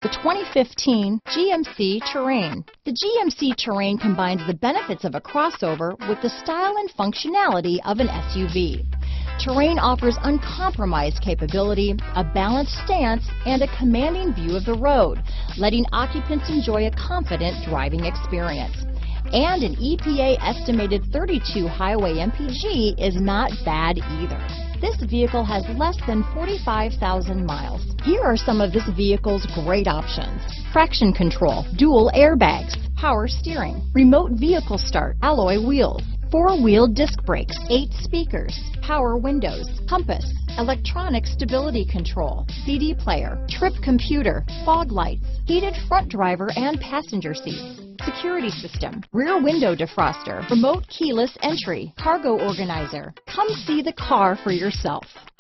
The 2015 GMC Terrain. The GMC Terrain combines the benefits of a crossover with the style and functionality of an SUV. Terrain offers uncompromised capability, a balanced stance, and a commanding view of the road, letting occupants enjoy a confident driving experience. And an EPA estimated 32 highway MPG is not bad either. This vehicle has less than 45,000 miles. Here are some of this vehicle's great options: traction control, dual airbags, power steering, remote vehicle start, alloy wheels, four-wheel disc brakes, 8 speakers, power windows, compass, electronic stability control, CD player, trip computer, fog lights, heated front driver and passenger seats, security system, rear window defroster, remote keyless entry, cargo organizer. Come see the car for yourself.